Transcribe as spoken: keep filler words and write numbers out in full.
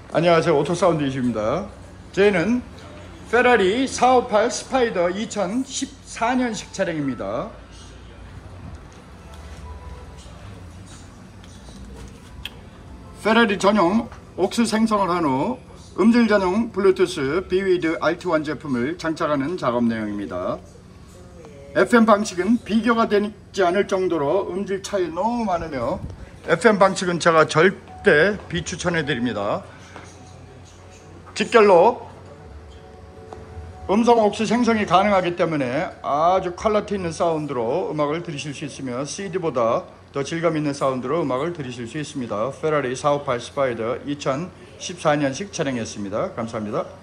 안녕하세요, 오토사운드 이슈입니다. 저희는 페라리 사오팔 스파이더 이천십사 년식 차량입니다. 페라리 전용 옥스 생성을 한 후 음질 전용 블루투스 비위드 알티원 제품을 장착하는 작업 내용입니다. 에프엠 방식은 비교가 되지 않을 정도로 음질 차이 너무 많으며 에프엠 방식은 제가 절대 비추천해 드립니다. 직결로 음성 옥스 생성이 가능하기 때문에 아주 퀄리티 있는 사운드로 음악을 들으실 수 있으며 씨디보다 더 질감 있는 사운드로 음악을 들으실 수 있습니다. 페라리 사오팔 스파이더 이천십사 년식 차량이었습니다. 감사합니다.